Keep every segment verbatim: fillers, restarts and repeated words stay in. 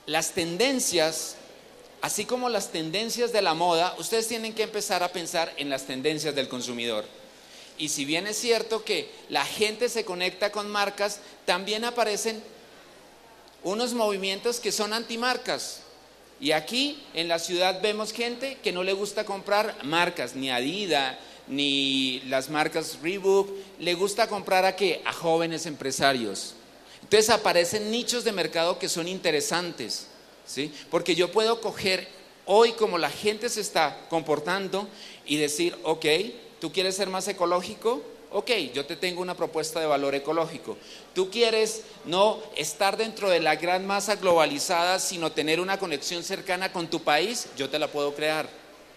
las tendencias, así como las tendencias de la moda, ustedes tienen que empezar a pensar en las tendencias del consumidor. Y si bien es cierto que la gente se conecta con marcas, también aparecen unos movimientos que son antimarcas. Y aquí en la ciudad vemos gente que no le gusta comprar marcas, ni Adidas, ni las marcas Reebok, le gusta comprar a qué, a jóvenes empresarios. Entonces aparecen nichos de mercado que son interesantes, ¿sí? Porque yo puedo coger hoy como la gente se está comportando y decir, ok, ¿tú quieres ser más ecológico? Ok, yo te tengo una propuesta de valor ecológico. ¿Tú quieres no estar dentro de la gran masa globalizada, sino tener una conexión cercana con tu país? Yo te la puedo crear,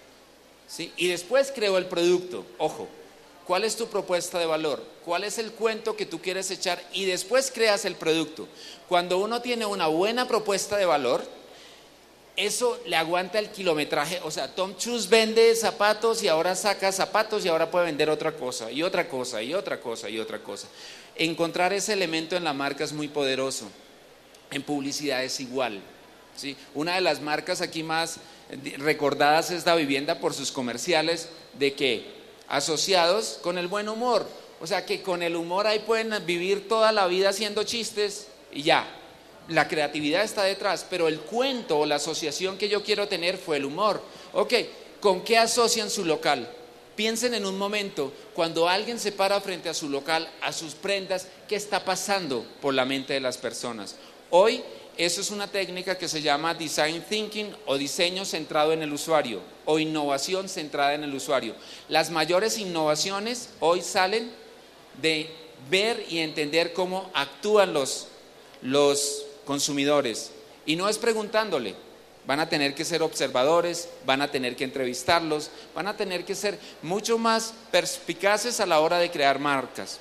¿sí? Y después creo el producto. Ojo, ¿cuál es tu propuesta de valor? ¿Cuál es el cuento que tú quieres echar? Y después creas el producto. Cuando uno tiene una buena propuesta de valor, eso le aguanta el kilometraje. O sea, Tom Chus vende zapatos y ahora saca zapatos y ahora puede vender otra cosa y otra cosa y otra cosa y otra cosa. Encontrar ese elemento en la marca es muy poderoso. En publicidad es igual, ¿sí? Una de las marcas aquí más recordadas es Da Vivienda por sus comerciales de que asociados con el buen humor. O sea, que con el humor ahí pueden vivir toda la vida haciendo chistes y ya. La creatividad está detrás, pero el cuento o la asociación que yo quiero tener fue el humor. Ok, ¿con qué asocian su local? Piensen en un momento, cuando alguien se para frente a su local, a sus prendas, ¿qué está pasando por la mente de las personas? Hoy, eso es una técnica que se llama Design Thinking o diseño centrado en el usuario o innovación centrada en el usuario. Las mayores innovaciones hoy salen de ver y entender cómo actúan los, los consumidores, y no es preguntándole. Van a tener que ser observadores, van a tener que entrevistarlos, van a tener que ser mucho más perspicaces a la hora de crear marcas.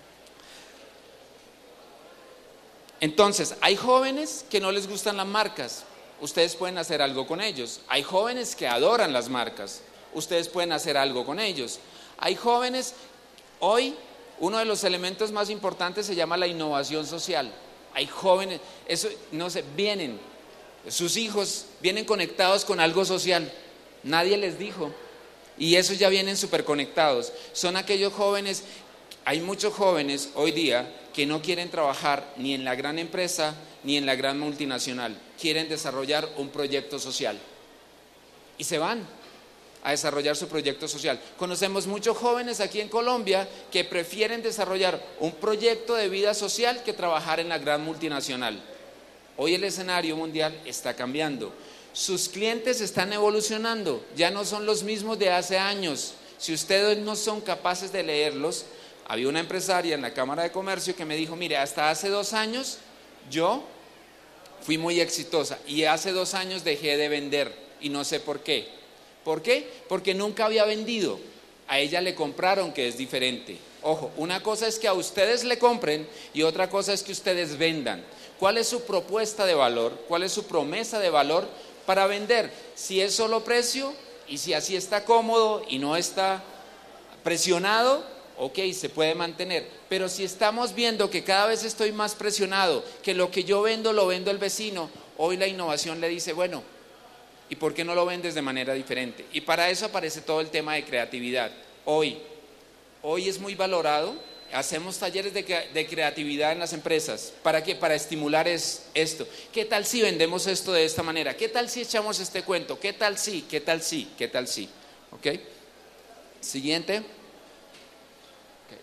Entonces, hay jóvenes que no les gustan las marcas, ustedes pueden hacer algo con ellos. Hay jóvenes que adoran las marcas, ustedes pueden hacer algo con ellos. Hay jóvenes, hoy uno de los elementos más importantes se llama la innovación social. Hay jóvenes, eso no sé, vienen, sus hijos vienen conectados con algo social, nadie les dijo, y esos ya vienen súper conectados. Son aquellos jóvenes, hay muchos jóvenes hoy día que no quieren trabajar ni en la gran empresa ni en la gran multinacional, quieren desarrollar un proyecto social y se van a desarrollar su proyecto social. Conocemos muchos jóvenes aquí en Colombia que prefieren desarrollar un proyecto de vida social que trabajar en la gran multinacional. Hoy el escenario mundial está cambiando. Sus clientes están evolucionando, ya no son los mismos de hace años. Si ustedes no son capaces de leerlos, había una empresaria en la Cámara de Comercio que me dijo, mire, hasta hace dos años yo fui muy exitosa y hace dos años dejé de vender y no sé por qué. ¿Por qué? Porque nunca había vendido. A ella le compraron, que es diferente. Ojo, una cosa es que a ustedes le compren y otra cosa es que ustedes vendan. ¿Cuál es su propuesta de valor? ¿Cuál es su promesa de valor para vender? Si es solo precio y si así está cómodo y no está presionado, ok, se puede mantener. Pero si estamos viendo que cada vez estoy más presionado, que lo que yo vendo lo vendo el vecino, hoy la innovación le dice, bueno, ¿y por qué no lo vendes de manera diferente? Y para eso aparece todo el tema de creatividad. Hoy, hoy es muy valorado. Hacemos talleres de, de creatividad en las empresas. ¿Para qué? Para estimular es, esto. ¿Qué tal si vendemos esto de esta manera? ¿Qué tal si echamos este cuento? ¿Qué tal si? ¿Qué tal si? ¿Qué tal si? ¿Ok? Siguiente. Okay.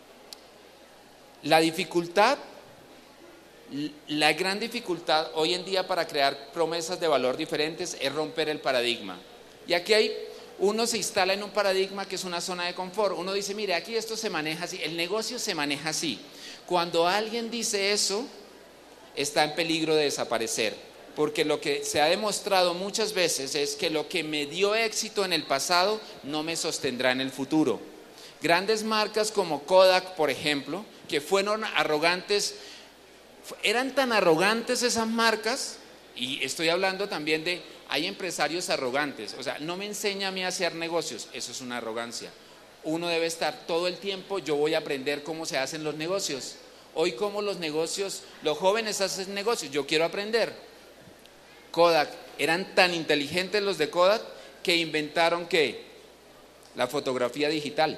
La dificultad. La gran dificultad hoy en día para crear promesas de valor diferentes es romper el paradigma. Y aquí hay, uno se instala en un paradigma que es una zona de confort. Uno dice, mire, aquí esto se maneja así, el negocio se maneja así. Cuando alguien dice eso, está en peligro de desaparecer. Porque lo que se ha demostrado muchas veces es que lo que me dio éxito en el pasado no me sostendrá en el futuro. Grandes marcas como Kodak, por ejemplo, que fueron arrogantes. Eran tan arrogantes esas marcas, y estoy hablando también de, hay empresarios arrogantes, o sea, no me enseña a mí a hacer negocios, eso es una arrogancia. Uno debe estar todo el tiempo, yo voy a aprender cómo se hacen los negocios. Hoy cómo los negocios, los jóvenes hacen negocios, yo quiero aprender. Kodak. Eran tan inteligentes los de Kodak que inventaron ¿qué? La fotografía digital.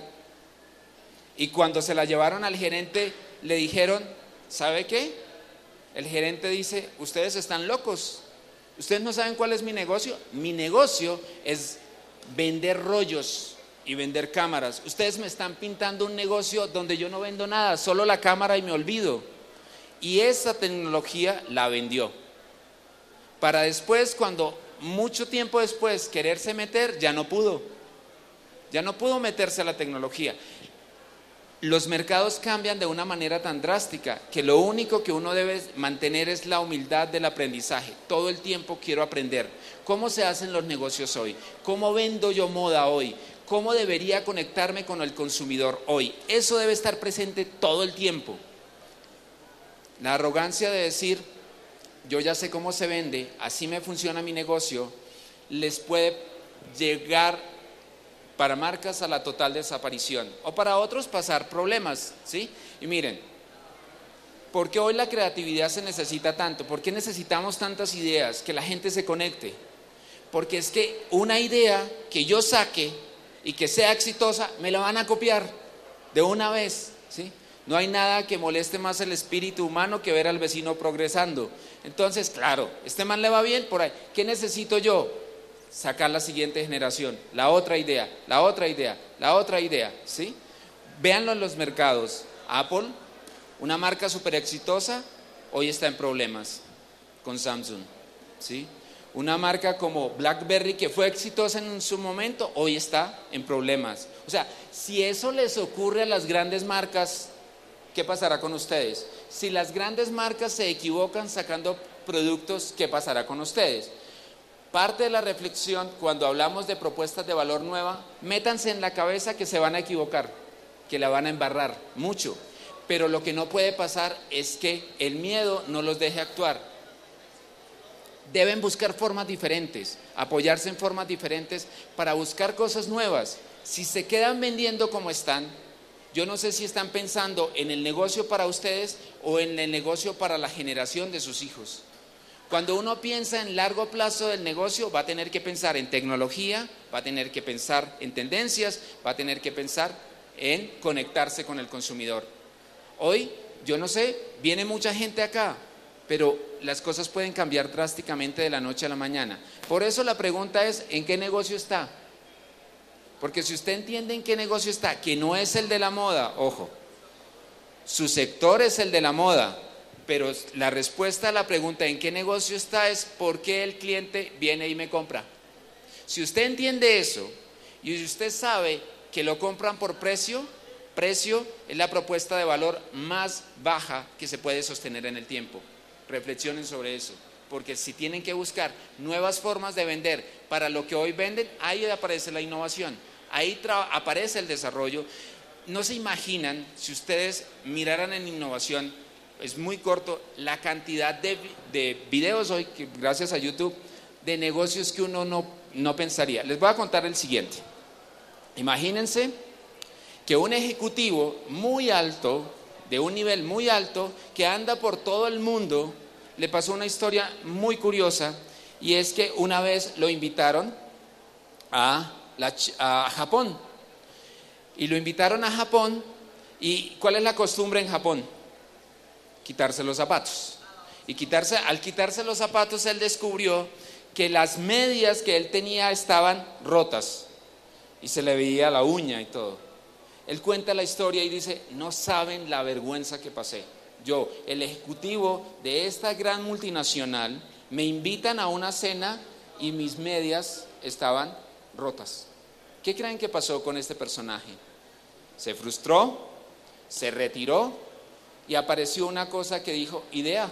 Y cuando se la llevaron al gerente, le dijeron, ¿sabe qué? El gerente dice, ustedes están locos. ¿Ustedes no saben cuál es mi negocio? Mi negocio es vender rollos y vender cámaras. Ustedes me están pintando un negocio donde yo no vendo nada, solo la cámara y me olvido. Y esa tecnología la vendió. Para después, cuando mucho tiempo después quererse meter, ya no pudo. Ya no pudo meterse a la tecnología. Los mercados cambian de una manera tan drástica que lo único que uno debe mantener es la humildad del aprendizaje. Todo el tiempo quiero aprender. ¿Cómo se hacen los negocios hoy? ¿Cómo vendo yo moda hoy? ¿Cómo debería conectarme con el consumidor hoy? Eso debe estar presente todo el tiempo. La arrogancia de decir, yo ya sé cómo se vende, así me funciona mi negocio, les puede llegar para marcas a la total desaparición o para otros pasar problemas, ¿sí? Y miren, ¿por qué hoy la creatividad se necesita tanto? ¿Por qué necesitamos tantas ideas? Que la gente se conecte. Porque es que una idea que yo saque y que sea exitosa, me la van a copiar de una vez, ¿sí? No hay nada que moleste más el espíritu humano que ver al vecino progresando. Entonces, claro, este man le va bien por ahí. ¿Qué necesito yo? Sacar la siguiente generación, la otra idea, la otra idea, la otra idea, ¿sí? Véanlo en los mercados. Apple, una marca súper exitosa, hoy está en problemas con Samsung, ¿sí? Una marca como BlackBerry, que fue exitosa en su momento, hoy está en problemas. O sea, si eso les ocurre a las grandes marcas, ¿qué pasará con ustedes? Si las grandes marcas se equivocan sacando productos, ¿qué pasará con ustedes? Parte de la reflexión, cuando hablamos de propuestas de valor nueva, métanse en la cabeza que se van a equivocar, que la van a embarrar mucho, pero lo que no puede pasar es que el miedo no los deje actuar. Deben buscar formas diferentes, apoyarse en formas diferentes para buscar cosas nuevas. Si se quedan vendiendo como están, yo no sé si están pensando en el negocio para ustedes o en el negocio para la generación de sus hijos. Cuando uno piensa en largo plazo del negocio, va a tener que pensar en tecnología, va a tener que pensar en tendencias, va a tener que pensar en conectarse con el consumidor. Hoy, yo no sé, viene mucha gente acá, pero las cosas pueden cambiar drásticamente de la noche a la mañana. Por eso la pregunta es, ¿en qué negocio está? Porque si usted entiende en qué negocio está, que no es el de la moda, ojo, su sector es el de la moda, pero la respuesta a la pregunta en qué negocio está es por qué el cliente viene y me compra. Si usted entiende eso y usted sabe que lo compran por precio, precio es la propuesta de valor más baja que se puede sostener en el tiempo. Reflexionen sobre eso, porque si tienen que buscar nuevas formas de vender para lo que hoy venden, ahí aparece la innovación, ahí aparece el desarrollo. No se imaginan, si ustedes miraran en innovación, es muy corto, la cantidad de, de videos hoy, que gracias a YouTube, de negocios que uno no, no pensaría. Les voy a contar el siguiente. Imagínense que un ejecutivo muy alto, de un nivel muy alto, que anda por todo el mundo, le pasó una historia muy curiosa, y es que una vez lo invitaron a, la, a Japón, y lo invitaron a Japón, y ¿cuál es la costumbre en Japón? Quitarse los zapatos. Y quitarse, al quitarse los zapatos, él descubrió que las medias que él tenía estaban rotas y se le veía la uña y todo. Él cuenta la historia y dice, no saben la vergüenza que pasé. Yo, el ejecutivo de esta gran multinacional, me invitan a una cena y mis medias estaban rotas. ¿Qué creen que pasó con este personaje? Se frustró, se retiró y apareció una cosa que dijo, idea,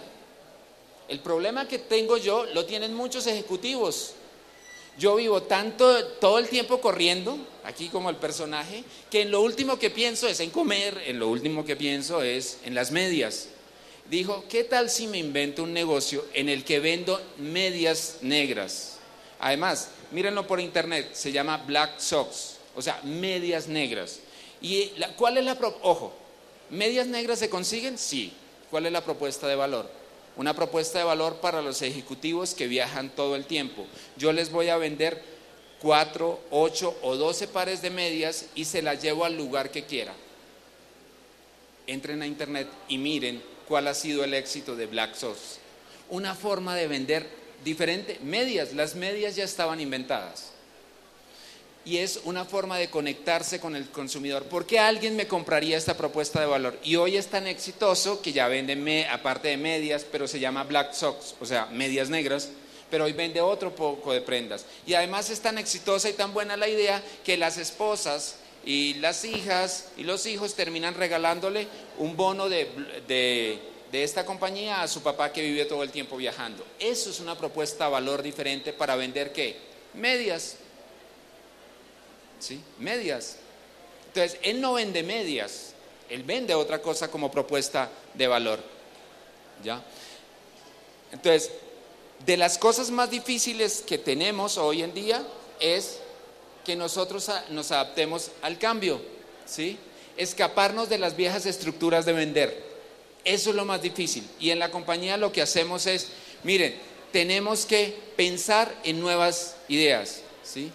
el problema que tengo yo lo tienen muchos ejecutivos. Yo vivo tanto, todo el tiempo corriendo, aquí como el personaje, que en lo último que pienso es en comer, en lo último que pienso es en las medias. Dijo, ¿qué tal si me invento un negocio en el que vendo medias negras? Además, mírenlo por internet, se llama Black Socks, o sea, medias negras. ¿Y la, cuál es la pro- ojo? ¿Medias negras se consiguen? Sí. ¿Cuál es la propuesta de valor? Una propuesta de valor para los ejecutivos que viajan todo el tiempo. Yo les voy a vender cuatro, ocho o doce pares de medias y se las llevo al lugar que quiera. Entren a internet y miren cuál ha sido el éxito de Black Socks. Una forma de vender diferente. Medias, las medias ya estaban inventadas. Y es una forma de conectarse con el consumidor. ¿Por qué alguien me compraría esta propuesta de valor? Y hoy es tan exitoso que ya vende, me, aparte de medias, pero se llama Black Socks, o sea, medias negras, pero hoy vende otro poco de prendas. Y además es tan exitosa y tan buena la idea que las esposas y las hijas y los hijos terminan regalándole un bono de, de, de esta compañía a su papá que vive todo el tiempo viajando. Eso es una propuesta de valor diferente para vender ¿qué? Medias. ¿Sí? Medias. Entonces, él no vende medias, él vende otra cosa como propuesta de valor. ¿Ya? Entonces, de las cosas más difíciles que tenemos hoy en día es que nosotros nos adaptemos al cambio, ¿sí? Escaparnos de las viejas estructuras de vender. Eso es lo más difícil. Y en la compañía lo que hacemos es, miren, tenemos que pensar en nuevas ideas, ¿sí?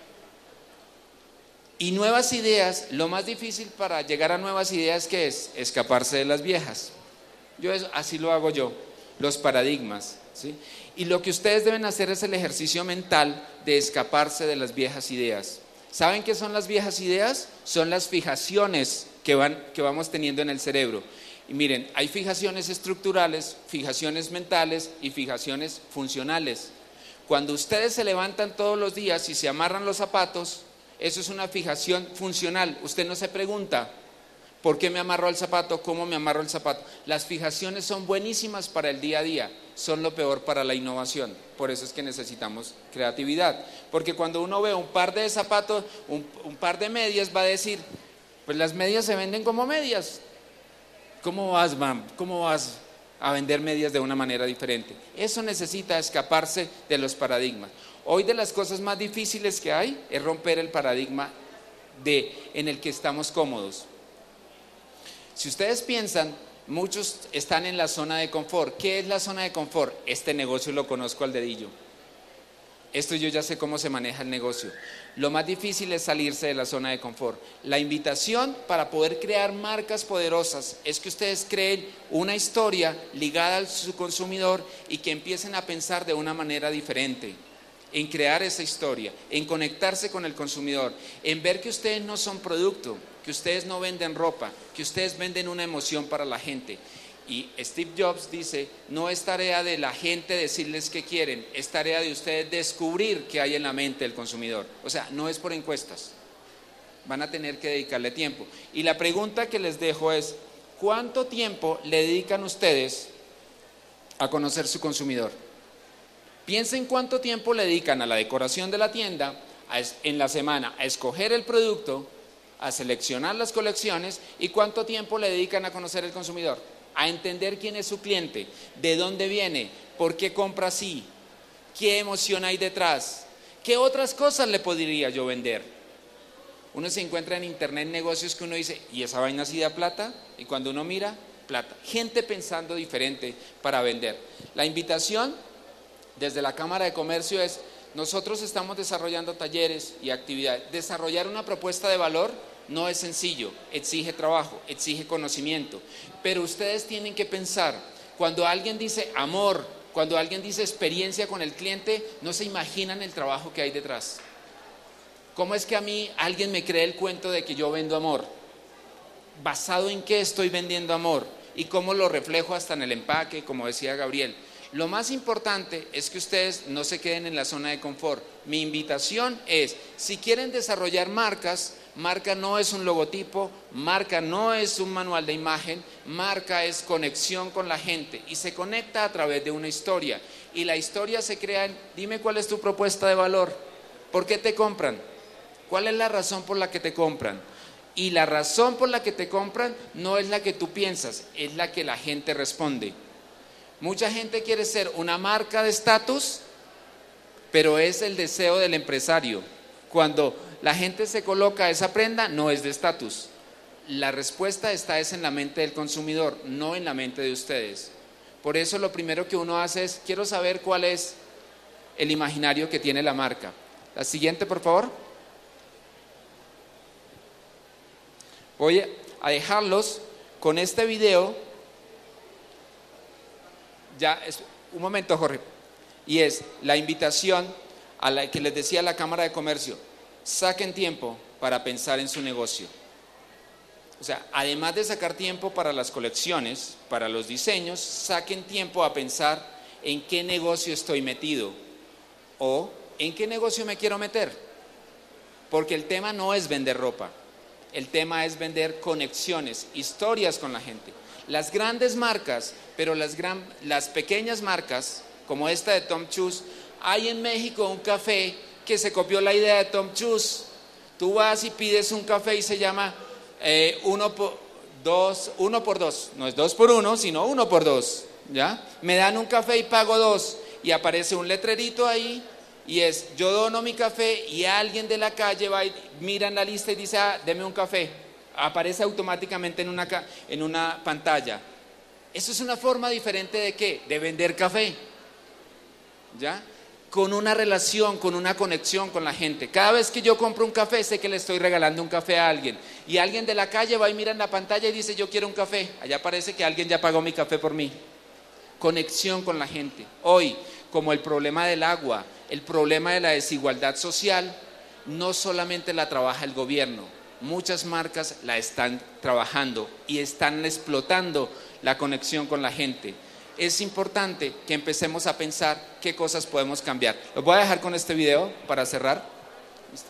Y nuevas ideas, lo más difícil para llegar a nuevas ideas, ¿qué es? Escaparse de las viejas. Yo eso, así lo hago yo, los paradigmas, ¿sí? Y lo que ustedes deben hacer es el ejercicio mental de escaparse de las viejas ideas. ¿Saben qué son las viejas ideas? Son las fijaciones que, van, que vamos teniendo en el cerebro. Y miren, hay fijaciones estructurales, fijaciones mentales y fijaciones funcionales. Cuando ustedes se levantan todos los días y se amarran los zapatos, eso es una fijación funcional. Usted no se pregunta, ¿por qué me amarro el zapato? ¿Cómo me amarro el zapato? Las fijaciones son buenísimas para el día a día, son lo peor para la innovación. Por eso es que necesitamos creatividad. Porque cuando uno ve un par de zapatos, un, un par de medias, va a decir, pues las medias se venden como medias. ¿Cómo vas, mam? ¿Cómo vas a vender medias de una manera diferente? Eso necesita escaparse de los paradigmas. Hoy de las cosas más difíciles que hay es romper el paradigma de, en el que estamos cómodos. Si ustedes piensan, muchos están en la zona de confort. ¿Qué es la zona de confort? Este negocio lo conozco al dedillo. Esto yo ya sé cómo se maneja el negocio. Lo más difícil es salirse de la zona de confort. La invitación para poder crear marcas poderosas es que ustedes creen una historia ligada a su consumidor y que empiecen a pensar de una manera diferente. En crear esa historia, en conectarse con el consumidor, en ver que ustedes no son producto, que ustedes no venden ropa, que ustedes venden una emoción para la gente. Y Steve Jobs dice, no es tarea de la gente decirles qué quieren, es tarea de ustedes descubrir qué hay en la mente del consumidor. O sea, no es por encuestas, van a tener que dedicarle tiempo. Y la pregunta que les dejo es, ¿cuánto tiempo le dedican ustedes a conocer su consumidor? Piensen cuánto tiempo le dedican a la decoración de la tienda, a es, en la semana, a escoger el producto, a seleccionar las colecciones y cuánto tiempo le dedican a conocer el consumidor, a entender quién es su cliente, de dónde viene, por qué compra así, qué emoción hay detrás, qué otras cosas le podría yo vender. Uno se encuentra en internet negocios que uno dice, ¿y esa vaina sí da plata? Y cuando uno mira, plata. Gente pensando diferente para vender. La invitación desde la Cámara de Comercio es, nosotros estamos desarrollando talleres y actividades. Desarrollar una propuesta de valor no es sencillo, exige trabajo, exige conocimiento, pero ustedes tienen que pensar, cuando alguien dice amor, cuando alguien dice experiencia con el cliente, no se imaginan el trabajo que hay detrás. ¿Cómo es que a mí alguien me cree el cuento de que yo vendo amor? ¿Basado en qué estoy vendiendo amor? ¿Y cómo lo reflejo hasta en el empaque, como decía Gabriel? Lo más importante es que ustedes no se queden en la zona de confort. Mi invitación es, si quieren desarrollar marcas, marca no es un logotipo, marca no es un manual de imagen, marca es conexión con la gente y se conecta a través de una historia. Y la historia se crea en, dime cuál es tu propuesta de valor, ¿por qué te compran? ¿Cuál es la razón por la que te compran? Y la razón por la que te compran no es la que tú piensas, es la que la gente responde. Mucha gente quiere ser una marca de estatus, pero es el deseo del empresario. Cuando la gente se coloca esa prenda, no es de estatus. La respuesta está es en la mente del consumidor, no en la mente de ustedes. Por eso lo primero que uno hace es, quiero saber cuál es el imaginario que tiene la marca. La siguiente, por favor. Voy a dejarlos con este video. Ya, es, un momento, Jorge. Y es la invitación a la que les decía la Cámara de Comercio. Saquen tiempo para pensar en su negocio. O sea, además de sacar tiempo para las colecciones, para los diseños, saquen tiempo a pensar en qué negocio estoy metido o en qué negocio me quiero meter. Porque el tema no es vender ropa, el tema es vender conexiones, historias con la gente. Las grandes marcas, pero las, gran, las pequeñas marcas, como esta de Tom Shoes, hay en México un café que se copió la idea de Tom Shoes. Tú vas y pides un café y se llama eh, uno, por, dos, uno por dos, no es dos por uno, sino uno por dos, ¿ya? Me dan un café y pago dos, y aparece un letrerito ahí, y es, yo dono mi café, y alguien de la calle va y mira en la lista y dice, ah, deme un café, aparece automáticamente en una, en una pantalla. Eso es una forma diferente de ¿qué? De vender café, ¿ya? Con una relación, con una conexión con la gente. Cada vez que yo compro un café, sé que le estoy regalando un café a alguien. Y alguien de la calle va y mira en la pantalla y dice, yo quiero un café. Allá parece que alguien ya pagó mi café por mí. Conexión con la gente. Hoy, como el problema del agua, el problema de la desigualdad social, no solamente la trabaja el gobierno. Muchas marcas la están trabajando y están explotando la conexión con la gente. Es importante que empecemos a pensar qué cosas podemos cambiar. Los voy a dejar con este video para cerrar. ¿Listo?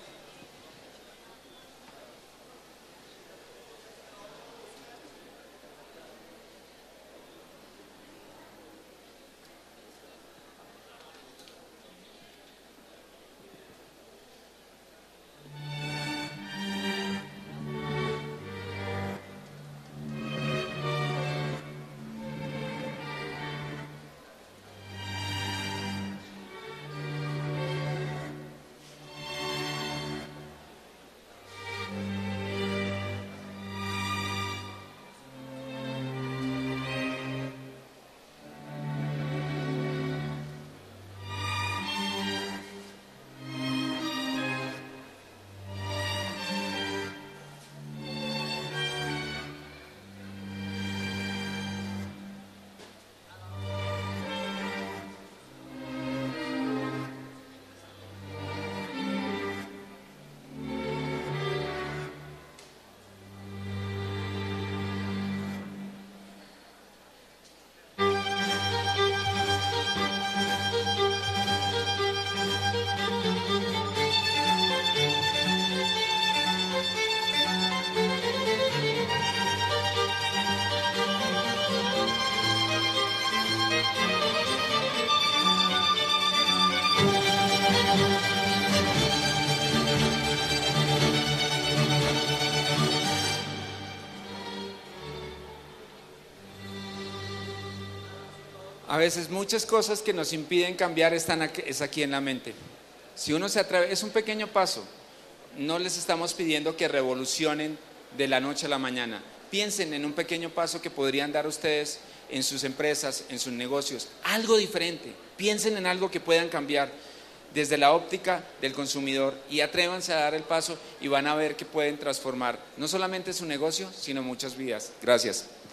A veces muchas cosas que nos impiden cambiar están aquí, es aquí en la mente. Si uno se atreve, es un pequeño paso. No les estamos pidiendo que revolucionen de la noche a la mañana. Piensen en un pequeño paso que podrían dar ustedes en sus empresas, en sus negocios. Algo diferente. Piensen en algo que puedan cambiar desde la óptica del consumidor y atrévanse a dar el paso y van a ver que pueden transformar no solamente su negocio, sino muchas vidas. Gracias.